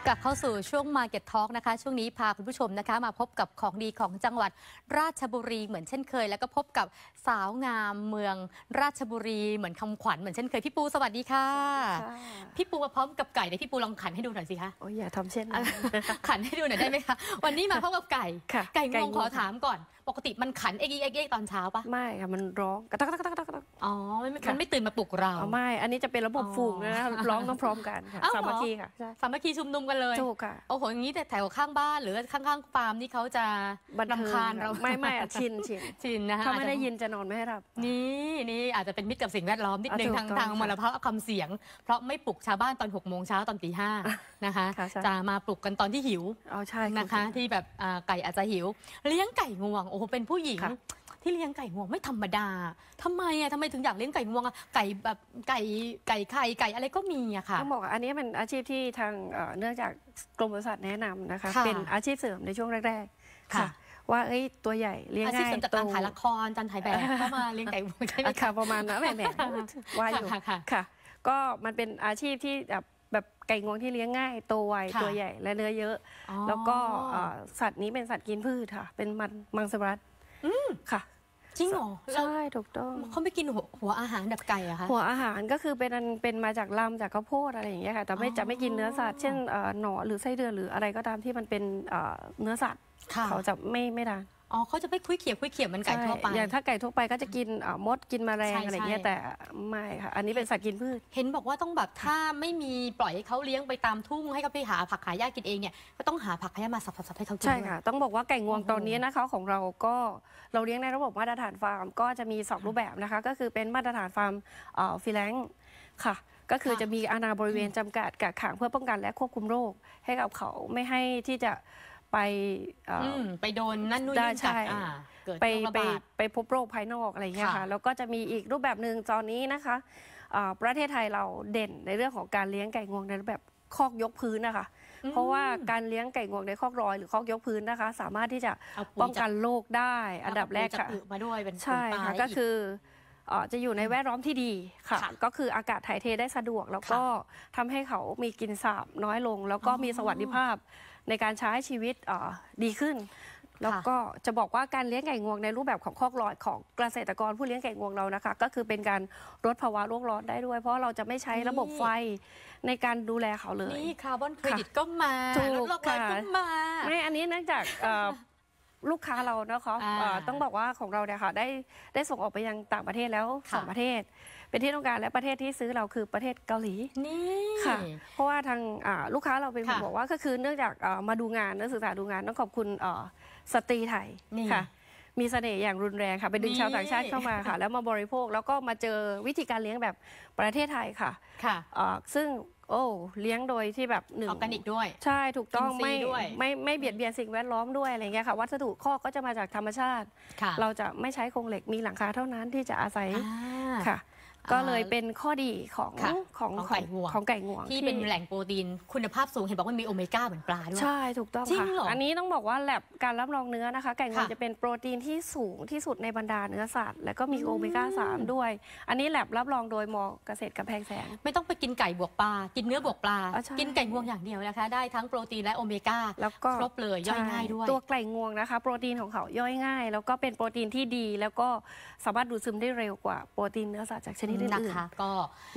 กลับเข้าสู่ช่วง Market Talk นะคะช่วงนี้พาคุณผู้ชมนะคะมาพบกับของดีของจังหวัดราชบุรีเหมือนเช่นเคยแล้วก็พบกับสาวงามเมืองราชบุรีเหมือนคำขวัญเหมือนเช่นเคยพี่ปูสวัสดีค่ะพี่ปูมาพร้อมกับไก่เดี๋ยวพี่ปูลองขันให้ดูหน่อยสิคะโอ้ยอย่าทำเช่นนั้นขันให้ดูหน่อยได้ไหมคะวันนี้มาพบกับไก่ไก่งวงขอถามก่อนปกติมันขันเอ็กตอนเช้าปะไม่ค่ะมันร้องกระตักกระตักกระตักอ๋อมันไม่ตื่นมาปลุกเราไม่อันนี้จะเป็นระบบฝูงนะร้องต้องพร้อมกันค่ะสามัคคีค่ะสามัคคีชุมนุมกันเลยถูกค่ะโอ้โหอย่างนี้แต่แถวข้างบ้านหรือข้างๆฟาร์มนี่เขาจะรำคาญเราไม่ชินนะคะถ้าไม่ได้ยินจะนอนไม่ให้หลับนี่อาจจะเป็นมิตรกับสิ่งแวดล้อมนิดนึงทางมลภาวะคำเสียงเพราะไม่ปลุกชาวบ้านตอน6 โมงเช้าตอนตี 5นะคะจะมาปลุกกันตอนที่หิวนะคะที่แบบไก่อาจจะหิวเลี้ยงไก่งวงโอ้โหเป็นผู้หญิงที่เลี้ยงไก่งวงไม่ธรรมดาทำไมถึงอยากเลี้ยงไก่งวงไก่แบบไก่ไข่ไก่อะไรก็มีอะค่ะต้องบอกอันนี้เป็นอาชีพที่ทางเนื่องจากกรมปศุสัตว์แนะนำนะคะเป็นอาชีพเสริมในช่วงแรกๆค่ะว่าตัวใหญ่เลี้ยงง่ายจากการถ่ายละครการถ่ายแบบก็มาเลี้ยงไก่งวงใช่ไหมคะประมาณนั้นแหม่ว่าอยู่ค่ะก็มันเป็นอาชีพที่แบบไก่งวงที่เลี้ยงง่ายโตไวตัวใหญ่และเนื้อเยอะแล้วก็สัตว์นี้เป็นสัตว์กินพืชค่ะเป็นมังสวิรัติค่ะจริงเหรอใช่ถูกต้องเขาไม่กินหัวอาหารแบบไก่อะคะหัวอาหารก็คือเป็นมาจากลำจากข้าวโพดอะไรอย่างเงี้ยค่ะแต่จะไม่กินเนื้อสัตว์เช่นหน่อหรือไส้เดือนหรืออะไรก็ตามที่มันเป็นเนื้อสัตว์เขาจะไม่ทานอ๋อเขาจะไม่คุยเขี่ยเหมือนไก่ทั่วไปอย่างถ้าไก่ทั่วไปก็จะกินมดกินแมลงอะไรเงี้ยแต่ไม่ค่ะอันนี้เป็นสัตว์กินพืชเห็นบอกว่าต้องแบบถ้าไม่มีปล่อยให้เขาเลี้ยงไปตามทุ่งให้เขาไปหาผักหาหญ้ากินเองเนี่ยก็ต้องหาผักหาหญ้ามาสับให้เขากินใช่ค่ะต้องบอกว่าไก่งวงตอนนี้นะคะของเราก็เราเลี้ยงในระบบมาตรฐานฟาร์มก็จะมี2รูปแบบนะคะก็คือเป็นมาตรฐานฟาร์มฟรีแลนซ์ค่ะก็คือจะมีอาณาบริเวณจำกัดกักขังเพื่อป้องกันและควบคุมโรคให้กับเขาไม่ให้ที่จะไปโดนนั่นนู่นนี่ใช่ไปพบโรคภายนอกอะไรเงี้ยค่ะแล้วก็จะมีอีกรูปแบบหนึ่งตอนนี้นะคะประเทศไทยเราเด่นในเรื่องของการเลี้ยงไก่งวงในรูปแบบคอกยกพื้นนะคะเพราะว่าการเลี้ยงไก่งวงในคอกรอยหรือคอกยกพื้นนะคะสามารถที่จะป้องกันโรคได้อันดับแรกค่ะมาด้วยเป็นใช่ค่ะก็คือจะอยู่ในแวดล้อมที่ดีค่ะก็คืออากาศถ่ายเทได้สะดวกแล้วก็ทำให้เขามีกลิ่นสาบน้อยลงแล้วก็มีสวัสดิภาพในการใช้ชีวิตดีขึ้นแล้วก็จะบอกว่าการเลี้ยงไก่งวงในรูปแบบของคอกลอยของเกษตรกรผู้เลี้ยงไก่งวงเรานะคะก็คือเป็นการลดภาวะโลกร้อนได้ด้วยเพราะเราจะไม่ใช้ระบบไฟในการดูแลเขาเลยนี่คาร์บอนเครดิตก็มาลดโลกร้อนก็มาไม่อันนี้เนื่องจากลูกค้าเรานะคะต้องบอกว่าของเราเนี่ยค่ะได้ส่งออกไปยังต่างประเทศแล้ว2 ประเทศเป็นที่ต้องการและประเทศที่ซื้อเราคือประเทศเกาหลีนี่ค่ะเพราะว่าทางลูกค้าเราเป็นคนบอกว่าก็คือเนื่องจากมาดูงานนักศึกษาดูงานต้องขอบคุณสตรีไทยค่ะมีเสน่ห์อย่างรุนแรงค่ะไปดึงชาวต่างชาติเข้ามาค่ะแล้วมาบริโภคแล้วก็มาเจอวิธีการเลี้ยงแบบประเทศไทยค่ะซึ่งเลี้ยงโดยที่แบบออร์แกนิกด้วยใช่ถูกต้องไม่เบียดเบียนสิ่งแวดล้อมด้วยอะไรเงี้ยค่ะวัสดุคอกก็จะมาจากธรรมชาติเราจะไม่ใช้โครงเหล็กมีหลังคาเท่านั้นที่จะอาศัยค่ะก็เลยเป็นข้อดีของไก่งวงที่เป็นแหล่งโปรตีนคุณภาพสูงเห็นบอกว่ามีโอเมก้าเหมือนปลาด้วยใช่ถูกต้องค่ะอันนี้ต้องบอกว่าแลบการรับรองเนื้อนะคะไก่งวงจะเป็นโปรตีนที่สูงที่สุดในบรรดาเนื้อสัตว์และก็มีโอเมก้า3ด้วยอันนี้แลบรับรองโดยมอเกษตรกำแพงแสนไม่ต้องไปกินไก่บวกปลากินเนื้อบวกปลากินไก่งวงอย่างเดียวนะคะได้ทั้งโปรตีนและโอเมก้าแล้วก็ครบเลยย่อยง่ายด้วยตัวไก่งวงนะคะโปรตีนของเขาย่อยง่ายแล้วก็เป็นโปรตีนที่ดีแล้วก็สามารถดูดซึมได้เร็วกว่าโปรตีนเนื้อสัตว์จากชนิดอื่นนะคะก็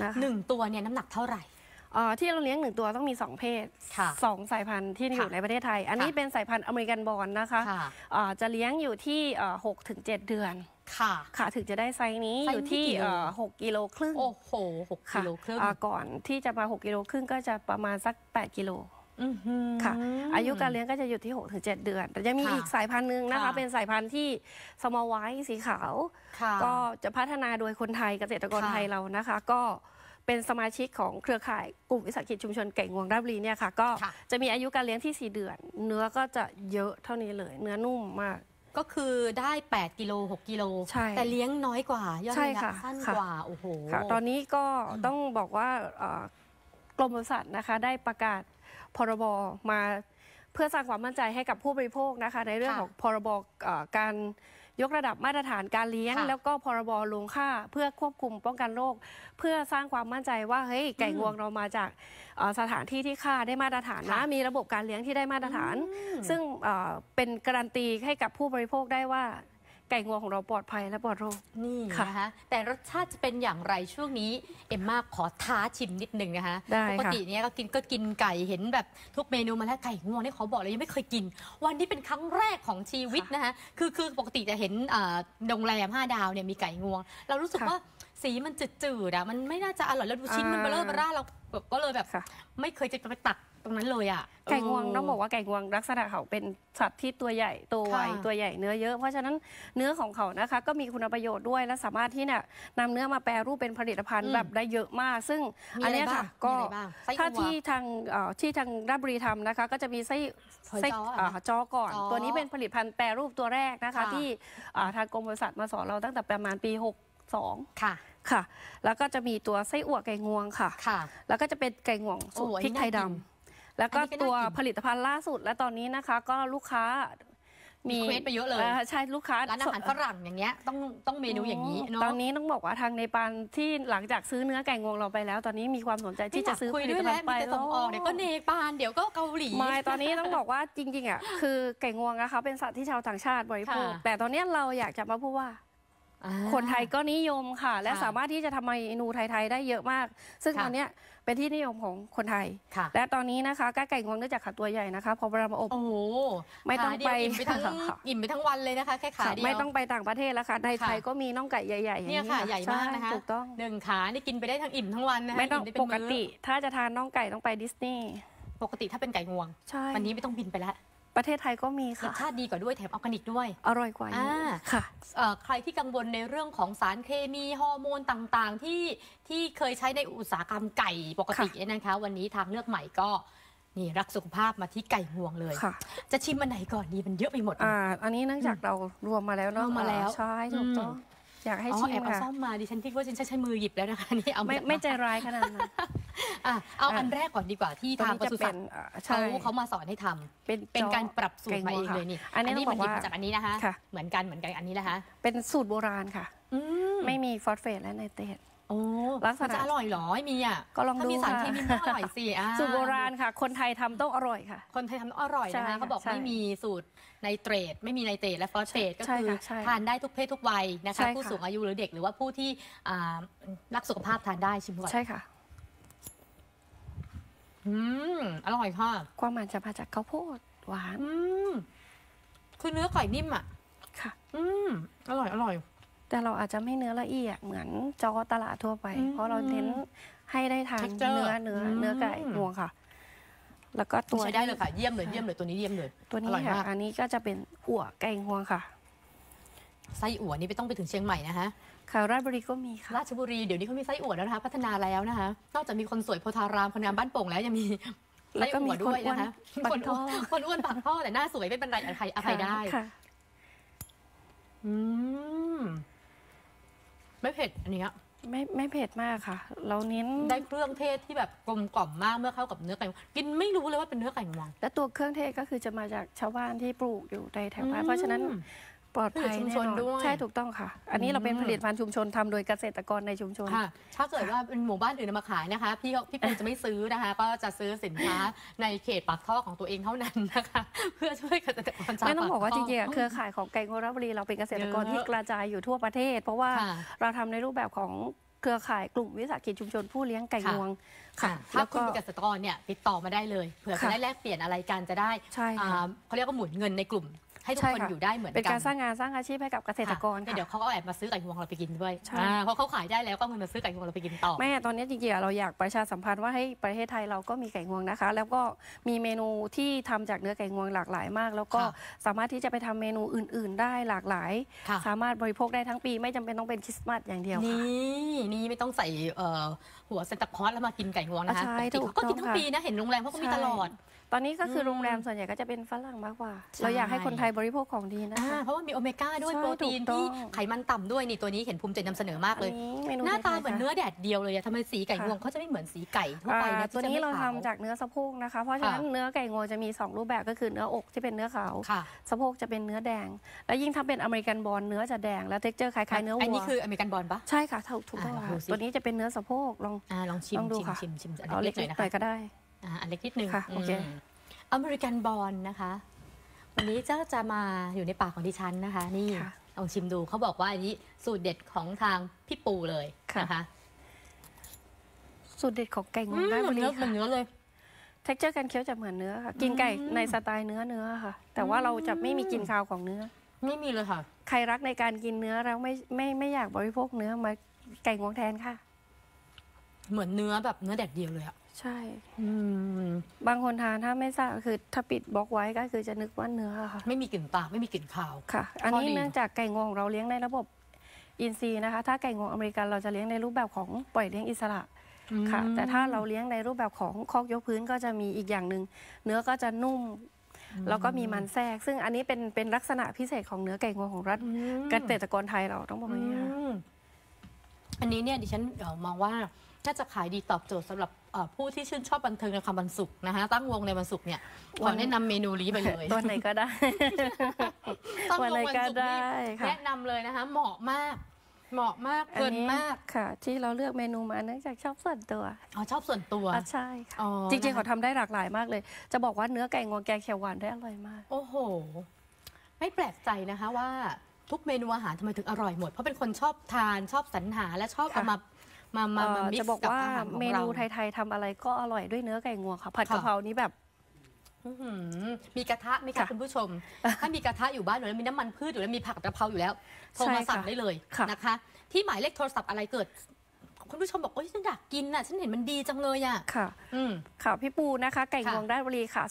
1 ตัวเนี่ยน้ำหนักเท่าไหร่ที่เราเลี้ยง1 ตัวต้องมี2 เพศ2 สายพันธุ์ที่อยู่ในประเทศไทยอันนี้เป็นสายพันธุ์อเมริกันบอลนะคะจะเลี้ยงอยู่ที่6 ถึง 7 เดือนค่ะถึงจะได้ไซส์นี้อยู่ที่6 กิโลครึ่งโอ้โห6 กิโลครึ่งก่อนที่จะมา6 กิโลครึ่งก็จะประมาณสัก8 กิโลค่ะอายุการเลี้ยงก็จะอยู่ที่6 ถึง 7 เดือนแต่จะมีอีกสายพันธุ์หนึ่งนะคะเป็นสายพันธุ์ที่สมอลไวท์สีขาวก็จะพัฒนาโดยคนไทยเกษตรกรไทยเรานะคะก็เป็นสมาชิกของเครือข่ายกลุ่มวิสาหกิจชุมชนไก่งวงราชบุรีเนี่ยค่ะก็จะมีอายุการเลี้ยงที่4 เดือนเนื้อก็จะเยอะเท่านี้เลยเนื้อนุ่มมากก็คือได้8 กิโล6 กิโลแต่เลี้ยงน้อยกว่าย่อยสั้นกว่าโอ้โหตอนนี้ก็ต้องบอกว่ากรมปศุสัตว์นะคะได้ประกาศพรบมาเพื่อสร้างความมั่นใจให้กับผู้บริโภคนะคะในเรื่องของพรบการยกระดับมาตรฐานการเลี้ยงแล้วก็พรบโรงฆ่าเพื่อควบคุมป้องกันโรคเพื่อสร้างความมั่นใจว่าเฮ้ยไก่งวงเรามาจากสถานที่ที่ฆ่าได้มาตรฐานนะมีระบบการเลี้ยงที่ได้มาตรฐาน ซึ่งเป็นการันตีให้กับผู้บริโภคได้ว่าไก่งวงของเราปลอดภัยและปลอดโรคนี่นะคะแต่รสชาติจะเป็นอย่างไรช่วงนี้เอ็มมาขอท้าชิมนิดนึงนะคะปกติเนี้ยก็กินไก่เห็นแบบทุกเมนูมาแล้วไก่งวงนี่ขอบอกเลยยังไม่เคยกินวันนี้เป็นครั้งแรกของชีวิตนะคะคือปกติจะเห็นโรงแรม5 ดาวเนี่ยมีไก่งวงเรารู้สึกว่าสีมันจืดๆมันไม่น่าจะอร่อยแล้วดูชิ้นมันเบลอเราก็เลยแบบไม่เคยจะไปตักตรงนั้นเลยอ่ะไก่งวงต้องบอกว่าไก่งวงลักษณะเขาเป็นสัตว์ที่ตัวใหญ่ตัวไวตัวใหญ่เนื้อเยอะเพราะฉะนั้นเนื้อของเขานะคะก็มีคุณประโยชน์ด้วยและสามารถที่เนี่ยนำเนื้อมาแปรรูปเป็นผลิตภัณฑ์แบบได้เยอะมากซึ่งอันนี้ค่ะก็ถ้าที่ทางราชบุรีทำนะคะก็จะมีไส้จ้อก่อนตัวนี้เป็นผลิตภัณฑ์แปรรูปตัวแรกนะคะที่ทางกรมปศุสัตว์มาสอนเราตั้งแต่ประมาณปี62ค่ะแล้วก็จะมีตัวไส้อั่วไก่งวงค่ะแล้วก็จะเป็นไก่งวงสูตรพริกไทยดำแล้วก็ตัวผลิตภัณฑ์ล่าสุดและตอนนี้นะคะก็ลูกค้ามีเควสไปเยอะเลยใช่ลูกค้าร้านอาหารฝรั่งอย่างเงี้ยต้องเมนูอย่างนี้เนาะตอนนี้ต้องบอกว่าทางในปานที่หลังจากซื้อเนื้อไก่งวงเราไปแล้วตอนนี้มีความสนใจที่จะซื้อผลิตภัณฑ์ไปแล้วส่งออกเดี๋ยวก็เนปาลเดี๋ยวก็เกาหลีไม่ตอนนี้ต้องบอกว่าจริงๆอ่ะคือไก่งวงนะคะเป็นสัตว์ที่ชาวต่างชาติบริโภคแต่ตอนนี้เราอยากจะมาพูดว่าคนไทยก็นิยมค่ะและสามารถที่จะทำเมนูไทยๆได้เยอะมากซึ่งตอนนี้เป็นที่นิยมของคนไทยและตอนนี้นะคะไก่งวงเนื่องจากขาตัวใหญ่นะคะพอเรามาอบไม่ต้องไปอิ่มไปทั้งวันเลยนะคะแค่ขาเดียวไม่ต้องไปต่างประเทศแล้วค่ะในไทยก็มีน่องไก่ใหญ่ๆเนี่ยค่ะใหญ่มากนะคะถูกต้อง 1 ขานี่กินไปได้ทั้งอิ่มทั้งวันนะคะไม่ต้องปกติถ้าจะทานน่องไก่ต้องไปดิสนีย์ปกติถ้าเป็นไก่งวงวันนี้ไม่ต้องบินไปแล้วประเทศไทยก็มีค่ะรสชาติดีกว่าด้วยแถมออร์แกนิกด้วยอร่อยกว่าค่ะใครที่กังวลในเรื่องของสารเคมีฮอร์โมนต่างๆที่เคยใช้ในอุตสาหกรรมไก่ปกตินะคะวันนี้ทางเลือกใหม่ก็นี่รักสุขภาพมาที่ไก่งวงเลยจะชิมอันไหนก่อนดีมันเยอะไปหมดอันนี้เนื่องจากเรารวมมาแล้วเนาะมาแล้วใช่ถูกต้องอยากให้ชิมแอบเอาซ่อมมาดิฉันคิดว่าฉันใช้มือหยิบแล้วนะคะนี่เอาไม่ใจร้ายขนาดนั้นเอาอันแรกก่อนดีกว่าที่ทางปศุสัตว์เขามาสอนให้ทำเป็นการปรับสูตรมาเองเลยนี่อันนี้มันหยิบมาจากอันนี้นะคะเหมือนกันอันนี้นะคะเป็นสูตรโบราณค่ะไม่มีฟอสเฟตและไนเตรตลักษณะจะอร่อยหรอไม่มีอ่ะก็ลองดูถ้ามีสารเคมีไม่อร่อยสิสูตรโบราณค่ะคนไทยทำต้องอร่อยค่ะคนไทยทำต้องอร่อยนะคะเขาบอกไม่มีสูตรไนเตรตไม่มีไนเตรตและฟอสเฟตก็คือทานได้ทุกเพศทุกวัยนะคะผู้สูงอายุหรือเด็กหรือว่าผู้ที่รักสุขภาพทานได้ชิมก่อนใช่ค่ะอร่อยค่ะความมันจะมาจากข้าวโพดหวานคือเนื้อไก่นิ่มอ่ะค่ะอร่อยแต่เราอาจจะไม่เนื้อละเอียดเหมือนจอตลาดทั่วไปเพราะเราเน้นให้ได้ทานเนื้อไก่งวงค่ะแล้วก็ตัวใช้ได้เลยค่ะเยี่ยมเลยตัวนี้เยี่ยมเลยตัวนี้ค่ะอันนี้ก็จะเป็นอั่วไก่งวงค่ะไส้อั่วนี่ไม่ต้องไปถึงเชียงใหม่นะคะค่ะราชบุรีก็มีค่ะราชบุรีเดี๋ยวนี้เขามีไส้อั่วแล้วนะคะพัฒนาแล้วนะคะนอกจากมีคนสวยโพธารามคนงามบ้านโป่งแล้วยังมีไส้อั่วด้วยนะคะคนอ้วนปากท่อแต่หน้าสวยไม่เป็นไรอภัยได้ไม่เผ็ดอันนี้ไม่เผ็ดมากค่ะเราเน้นได้เครื่องเทศที่แบบกลมกล่อมมากเมื่อเข้ากับเนื้อไก่กินไม่รู้เลยว่าเป็นเนื้อไก่งวงและตัวเครื่องเทศก็คือจะมาจากชาวบ้านที่ปลูกอยู่ในแถวบ้านเพราะฉะนั้นปลอดภัยแน่นอนใช่ถูกต้องค่ะอันนี้เราเป็นผลิตภัณฑ์ชุมชนทำโดยเกษตรกรในชุมชนถ้าเกิดว่าเป็นหมู่บ้านอื่นมาขายนะคะพี่ปูจะไม่ซื้อนะคะก็จะซื้อสินค้าในเขตปากท่อของตัวเองเท่านั้นนะคะเพื่อช่วยเกษตรกรไม่ต้องบอกว่าจริงๆเครือข่ายของไก่งวงราชบุรีเราเป็นเกษตรกรที่กระจายอยู่ทั่วประเทศเพราะว่าเราทำในรูปแบบของเครือข่ายกลุ่มวิสาหกิจชุมชนผู้เลี้ยงไก่งวงค่ะถ้าคุณเป็นเกษตรกรเนี่ยติดต่อมาได้เลยเผื่อจะได้แลกเปลี่ยนอะไรกันจะได้เขาเรียกว่าหมุนเงินในกลุ่มให้ทุกคนอยู่ได้เหมือนกันเป็นการสร้างงานสร้างอาชีพให้กับเกษตรกรเดี๋ยวเขาก็แอบมาซื้อไก่งวงเราไปกินด้วยเพราะเขาขายได้แล้วก็มาซื้อไก่งวงเราไปกินต่อแม่ตอนนี้จริงๆเราอยากประชาสัมพันธ์ว่าให้ประเทศไทยเราก็มีไก่งวงนะคะแล้วก็มีเมนูที่ทำจากเนื้อไก่งวงหลากหลายมากแล้วก็สามารถที่จะไปทำเมนูอื่นๆได้หลากหลายสามารถบริโภคได้ทั้งปีไม่จำเป็นต้องเป็นคริสต์มาสอย่างเดียวนี่ไม่ต้องใส่หัวเซนตาคลอสแล้วมากินไก่งวงนะคะเขาก็กินทั้งปีนะเห็นโรงแรมเขาก็มีตลอดตอนนี้ก็คือโรงแรมส่วนใหญ่ก็จะเป็นฝรั่งมากกว่าเราอยากให้คนไทยบริโภคของดีนะคะเพราะว่ามีโอเมก้าด้วยโปรตีนที่ไขมันต่ำด้วยนี่ตัวนี้เห็นภูมิใจนำเสนอมากเลยหน้าตาเหมือนเนื้อแดดเดียวเลยทำไมสีไก่งวงเขาจะไม่เหมือนสีไก่ทั่วไปนะตัวนี้เราทำจากเนื้อสะโพกนะคะเพราะฉะนั้นเนื้อไก่งวงจะมี2รูปแบบก็คือเนื้ออกที่เป็นเนื้อขาวสะโพกจะเป็นเนื้อแดงแล้วยิ่งถ้าเป็นอเมริกันบอลเนื้อจะแดงแล้วเท็กเจอร์คล้ายๆเนื้อวัวอันนี้คืออเมริกันบอลปะใช่ค่ะถูกต้องค่ะตัวนี้จะเป็นเนื้อสะโพกลองชิมดูค่ะเอาเล็กหน่อยนะคะก็ได้อันเล็กนิดนึงค่ะโอเคอเมริกันบอลนะคะวันนี้จะมาอยู่ในปากของดิฉันนะคะนี่ลองชิมดูเขาบอกว่าอันนี้สูตรเด็ดของทางพี่ปูเลยนะคะสูตรเด็ดของไก่งวงราชบุรีค่ะเนื้อเลยเท็กเจอร์การเคี้ยวจะเหมือนเนื้อค่ะกินไก่ในสไตล์เนื้อค่ะแต่ว่าเราจะไม่มีกลิ่นคาวของเนื้อไม่มีเลยค่ะใครรักในการกินเนื้อแล้วไม่อยากบริโภคเนื้อมาไก่งวงแทนค่ะเหมือนเนื้อแบบเนื้อแดดเดียวเลยอะใช่บางคนทานถ้าไม่ทราบคือถ้าปิดบล็อกไว้ก็คือจะนึกว่าเนื้อค่ะไม่มีกลิ่นปากไม่มีกลิ่นคาวค่ะอันนี้เนื่องจากไก่งวงเราเลี้ยงในระบบอินทรีย์นะคะถ้าไก่งวงอเมริกันเราจะเลี้ยงในรูปแบบของปล่อยเลี้ยงอิสระค่ะแต่ถ้าเราเลี้ยงในรูปแบบของคอกยกพื้นก็จะมีอีกอย่างหนึ่งเนื้อก็จะนุ่มแล้วก็มีมันแทรกซึ่งอันนี้เป็นลักษณะพิเศษของเนื้อไก่งวงของรัฐเกษตรกรไทยเราต้องบอกอย่างนี้ค่ะอันนี้เนี่ยดิฉันมองว่าน่าจะขายดีตอบโจทย์สำหรับผู้ที่ชื่นชอบบันเทิงในความวันศุกร์นะคะตั้งวงในวันศุกร์เนี่ยขอแนะนำเมนูนี้ไปเลยตัวไหนก็ได้ตั้งวงวันศุกร์นี่แนะนำเลยนะคะเหมาะมากเพลินมากค่ะที่เราเลือกเมนูมาเนื่องจากชอบส่วนตัวชอบส่วนตัวใช่ค่ะจริงๆเขาทำได้หลากหลายมากเลยจะบอกว่าเนื้อไก่งวงแกงเขียวหวานได้อร่อยมากโอ้โหไม่แปลกใจนะคะว่าทุกเมนูอาหารทำไมถึงอร่อยหมดเพราะเป็นคนชอบทานชอบสรรหาและชอบเอามาจะบอกว่าเมนูไทยๆทำอะไรก็อร่อยด้วยเนื้อไก่งวงค่ะผัดกะเพรานี้แบบมีกระทะไหมคะคุณผู้ชมถ้ามีกระทะอยู่บ้านหรือมีน้ำมันพืชอยู่แล้วมีผักกะเพราอยู่แล้วโทรมาสั่งได้เลยนะคะที่หมายเลขโทรศัพท์อะไรเกิดคุณผู้ชมบอกโอ้ยฉันอยากกินน่ะฉันเห็นมันดีจังเลยอ่ะค่ะค่ะพี่ปูนะคะไก่งวงราชบุรีค่ะ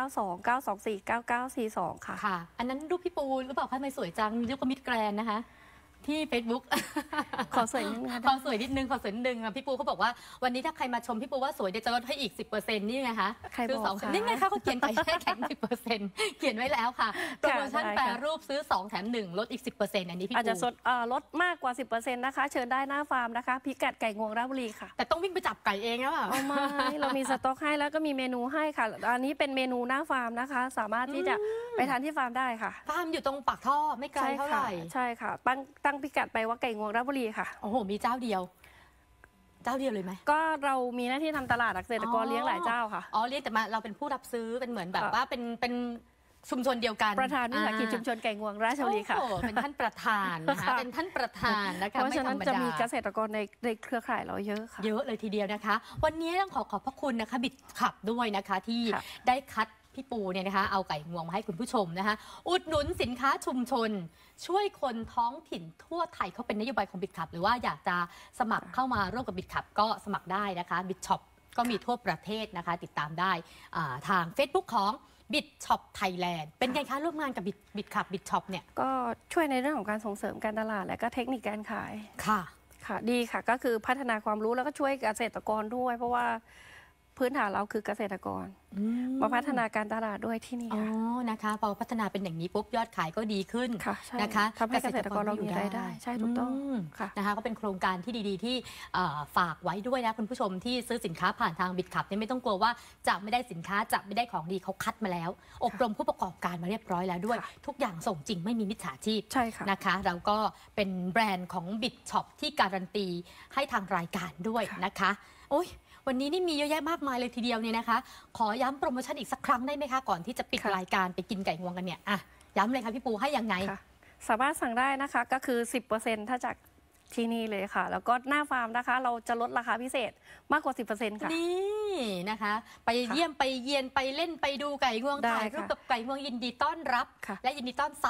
0929249942ค่ะอันนั้นรูปพี่ปูหรือเปล่าคะทำไมสวยจังรูปมิตรแกรนนะคะที่ Facebook ขอสวยนิดนึงขอสวยนิดนึงพี่ปูเขาบอกว่าวันนี้ถ้าใครมาชมพี่ปูว่าสวยเดี๋ยวจะลดให้อีก 10% นี่ไงคะซื้อ2 นี่ไงคะเขาเขียนไก่แข็ง 10% เขียนไว้แล้วค่ะโปรโมชั่นแปรรูปซื้อ2แถม1ลดอีก 10% อันนี้พี่ปูอาจจะลดมากกว่า 10% นะคะเชิญได้หน้าฟาร์มนะคะพิกัดไก่งวงราชบุรีค่ะแต่ต้องวิ่งไปจับไก่เองแล้วไม่เรามีสต็อกให้แล้วก็มีเมนูให้ค่ะอันนี้เป็นเมนูหน้าฟาร์มนะคะสามารถที่จะไปทานที่ฟาร์มได้ค่ะฟาร์มอยู่ตรงปากท่อไม่ไกลเท่าไหร่ใช่ค่ะตั้งพิกัดไปว่าไก่งวงราชบุรีค่ะโอ้โหมีเจ้าเดียวเลยไหมก็เรามีหน้าที่ทำตลาดเกษตรกรเลี้ยงหลายเจ้าค่ะเลี้ยงแต่มาเราเป็นผู้รับซื้อเป็นเหมือนแบบว่าเป็นชุมชนเดียวกันประธานวิสาหกิจชุมชนไก่งวงราชบุรีค่ะเป็นท่านประธานนะคะเป็นท่านประธานนะคะเพราะฉะนั้นจะมีเกษตรกรในเครือข่ายเราเยอะค่ะเยอะเลยทีเดียวนะคะวันนี้ต้องขอบพระคุณนะคะบิดขับด้วยนะคะที่ได้คัดพี่ปูเนี่ยนะคะเอาไก่งวงมาให้คุณผู้ชมนะคะอุดหนุนสินค้าชุมชนช่วยคนท้องถิ่นทั่วไทยเขาเป็นนโยบายของบิดขับหรือว่าอยากจะสมัครเข้ามาร่วมกับบิดขับก็สมัครได้นะคะบิดช็อปก็มีทั่วประเทศนะคะติดตามได้ทาง Facebook ของบิดช็อปไทยแลนด์เป็นไงคะร่วมงานกับบิดขับบิดช็อปเนี่ยก็ช่วยในเรื่องของการส่งเสริมการตลาดและก็เทคนิคการขายค่ะดีค่ะก็คือพัฒนาความรู้แล้วก็ช่วยเกษตรกรด้วยเพราะว่าพื้นฐานเราคือเกษตรกรมาพัฒนาการตลาดด้วยที่นี่นะคะพอพัฒนาเป็นอย่างนี้ปุ๊บยอดขายก็ดีขึ้นนะคะทำให้เกษตรกรเรามีรายได้ใช่ถูกต้องนะคะก็เป็นโครงการที่ดีๆที่ฝากไว้ด้วยนะคุณผู้ชมที่ซื้อสินค้าผ่านทางบิดขับเนี่ยไม่ต้องกลัวว่าจะไม่ได้สินค้าจะไม่ได้ของดีเขาคัดมาแล้วอบรมผู้ประกอบการมาเรียบร้อยแล้วด้วยทุกอย่างส่งจริงไม่มีมิจฉาชีพใช่ค่ะนะคะเราก็เป็นแบรนด์ของบิดช็อปที่การันตีให้ทางรายการด้วยนะคะโอ้ยวันนี้นี่มีเยอะแยะมากมายเลยทีเดียวเนี่ยนะคะขอย้ำโปรโมชั่นอีกสักครั้งได้ไหมคะก่อนที่จะปิดรายการไปกินไก่งวงกันเนี่ยย้ำเลยค่ะพี่ปูให้ยังไงสามารถสั่งได้นะคะก็คือ 10% ถ้าจากที่นี่เลยค่ะแล้วก็หน้าฟาร์มนะคะเราจะลดราคาพิเศษมากกว่า 10% ค่ะนี่นะคะไปเยี่ยมไปเยียนไปเล่นไปดูไก่งวงถ่ายรูปกับไก่งวงยินดีต้อนรับและยินดีต้อนรับ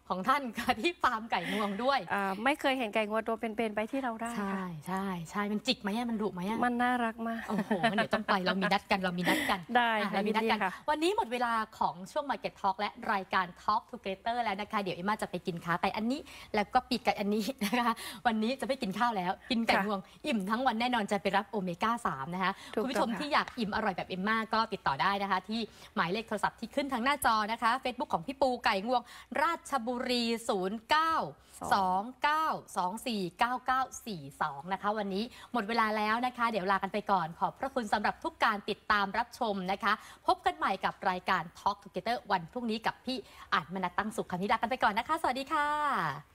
ของท่านค่ะที่ฟาร์มไก่งวงด้วยไม่เคยเห็นไก่งวงตัวเป็นๆไปที่เราได้ใช่ใช่ใช่มันจิกไหมมันดุไหมมันน่ารักมากโอ้โหเดี๋ยวต้องไปเรามีนัดกันได้เรามีนัดกันวันนี้หมดเวลาของช่วง Market Talk และรายการ Talk Together แล้วนะคะเดี๋ยวเอ็มม่าจะไปกินขาไก่อันนี้แล้วก็ปีกไก่อันนี้นะคะวันนี้จะไม่กินข้าวแล้วกินไก่งวงอิ่มทั้งวันแน่นอนจะไปรับโอเมก้า 3นะคะคุณผู้ชมที่อยากอิ่มอร่อยแบบเอ็มม่าก็ติดต่อได้นะคะที่หมายเลขโทรศัพท์ที่ขึ้นทางหน้าจอนะคะ Facebook ของพี่ปูไก่งวงราชบุรี0929249942นะคะวันนี้หมดเวลาแล้วนะคะเดี๋ยวลากันไปก่อนขอบพระคุณสำหรับทุกการติดตามรับชมนะคะพบกันใหม่กับรายการ Talk Together วันพรุ่งนี้กับพี่อาจมนัสตั้งสุขคำนี้ลากันไปก่อนนะคะสวัสดีค่ะ